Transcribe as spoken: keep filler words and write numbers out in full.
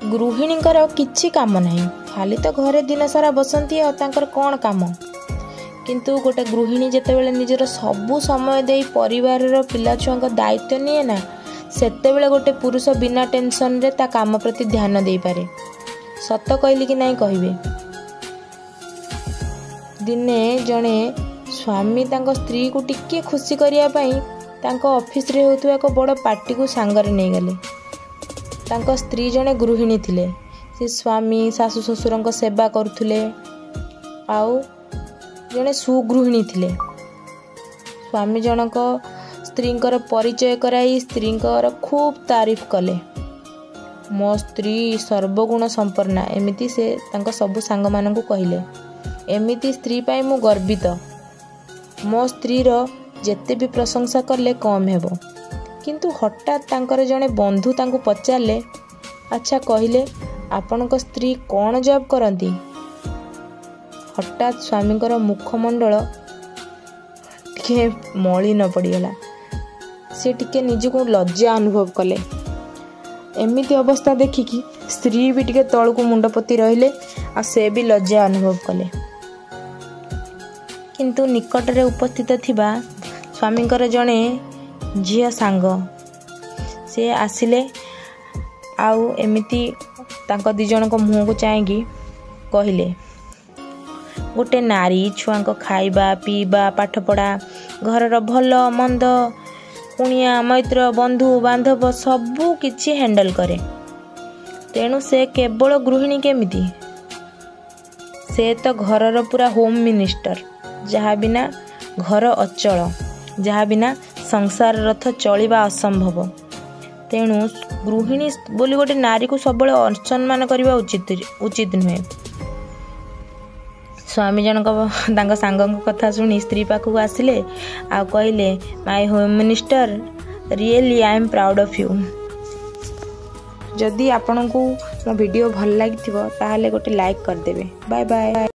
गृहिणींकर किछि काम नहीं, खाली तो घरे दिन सारा बसंती और तांकर कौन काम। किंतु गोटे गृहिणी जेतेबेले निजर सबु समय दे परिवार पिला छुआ दायित्व निए ना, सेतेबेले गोटे पुरुष बिना टेंशन रे ता काम प्रति ध्यान दे पारे। सत कहली कि नहीं कहिबे। दिने जणे स्वामी तांको स्त्री को टिके खुशी करिया पई तांको ऑफिस रे होतुवा एक बड़ पार्टी को सांगरे नै गले। तांको स्त्री जणे गृहिणी थिले, से स्वामी सासु ससुरंको सेवा करुथुले, आउ जणे सुगृहिणी थिले। स्वामी जनक स्त्रींकर परिचय कराई स्त्रींकर खूब तारीफ कले। मो स्त्री सर्वगुण संपन्ना, एमिति से तांको सबु सांग मानकु कहिले। एमिति स्त्री पाई मु गर्वित। मो स्त्री रो जेते भी प्रशंसा करले कम हेबो। किंतु हठात तांकर जणे बंधु तांको पचारले, अच्छा कहिले आपनक स्त्री कौन जॉब करती। हठात स्वामींकर मुखमंडल टिके मलिन पड़गला। से टिके निजको लज्जा अनुभव कले। एमिति अवस्था देखिकी स्त्री भी टिके तळको मुंडपति रहिले आ से भी लज्जा अनुभव कले। किंतु निकट रे उपस्थित थिबा स्वामींकर जणे झिया सांग से आसिले, आउ एमिति तांको दी जणक मुह को चाहेगी कहिले, गोटे नारी छुआ खाइबा पीबा पाठ पढ़ा घर भल मंद कुणिया मैत्र बंधु बांधव सबू किछि हैंडल करे। तेणु से केवल गृहिणी केमिति, से तो घरर पूरा होम मिनिस्टर, जहा बिना घर अचल, जहा बिना संसार रथ चलिबा असंभव। तेणु गृहिणी बोली गोटे नारी को सब असम्मान करवा उचित उचित नुहे। स्वामी जनक तांको सांगक कथा सुनी स्त्री पाखक आसिले आ कहले, my home minister really I am proud of you. जदि आपन को मो वीडियो भल लागिथिबो ताहाले गोटे लाइक कर देबे। Bye bye.